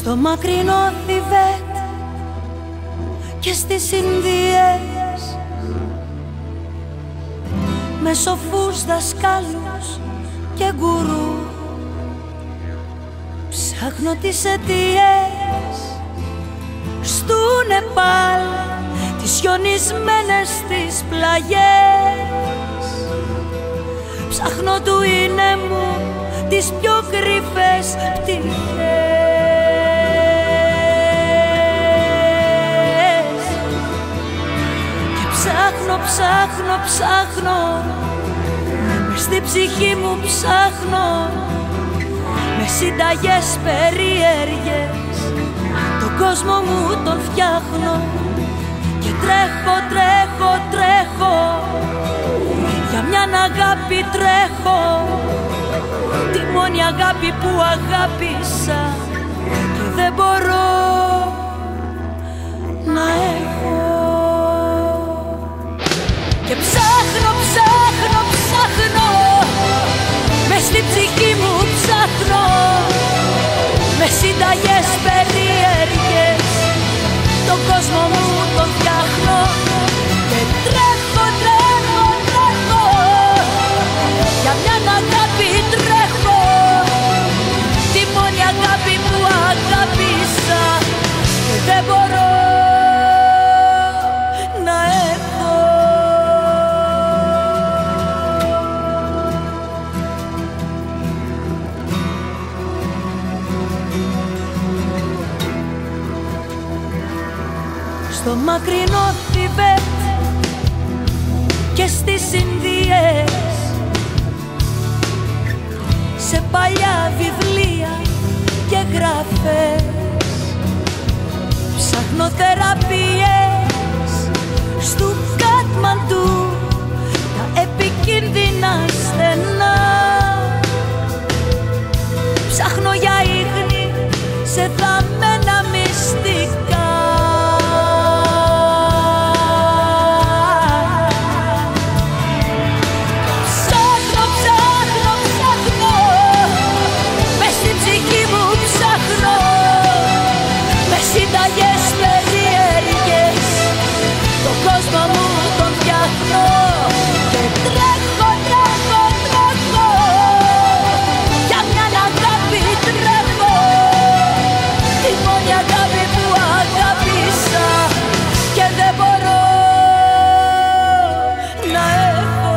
στο μακρινό Θιβέτ και στις Ινδίες, με σοφούς δασκάλους και γκουρού. Ψάχνω τις αιτίες στου Νεπάλ, τις χιονισμένες τις πλαγιές. Ψάχνω του είναι μου τις πιο κρυφές πτυχές. Και ψάχνω μες στη ψυχή μου ψάχνω, με συνταγές περίεργες τον κόσμο μου τον φτιάχνω. Και τρέχω για μιαν αγάπη τρέχω, τη μόνη αγάπη που αγάπησα και δεν μπορώ να έχω. Και ψάχνω μες στη ψυχή μου ψάχνω, με συνταγές περίεργες τον κόσμο μου τον φτιάχνω. Και τρέχω για μιαν αγάπη τρέχω, τη μόνη αγάπη που αγάπησα και δεν μπορώ να έχω. Στο μακρινό Θιβέτ και στις Ινδίες, σε παλιά βιβλία και γραφές, ψάχνω θεραπείες στου Κατμαντού, τα επικίνδυνα στενά. Ψάχνω για ίχνη σε θαμμένα μυστικά. Συνταγές περίεργες τον κόσμο μου τον φτιάχνω. Και τρέχω για μιαν αγάπη τρέχω, τη μόνη αγάπη που αγάπησα και δεν μπορώ να έχω.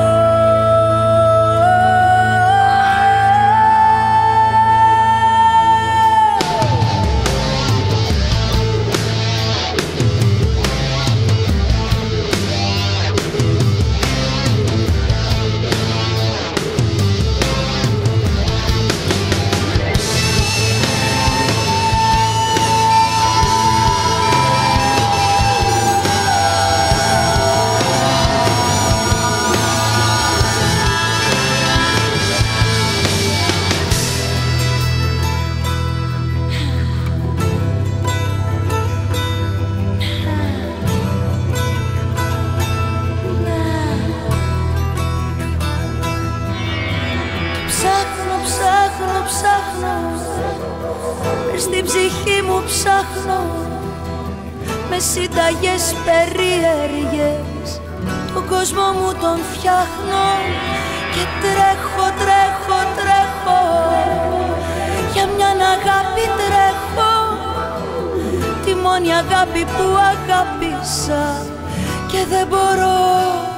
Ψάχνω μες στην ψυχή μου ψάχνω, με συνταγές περίεργες τον κόσμο μου τον φτιάχνω. Και τρέχω για μιαν αγάπη τρέχω, τη μόνη αγάπη που αγάπησα και δεν μπορώ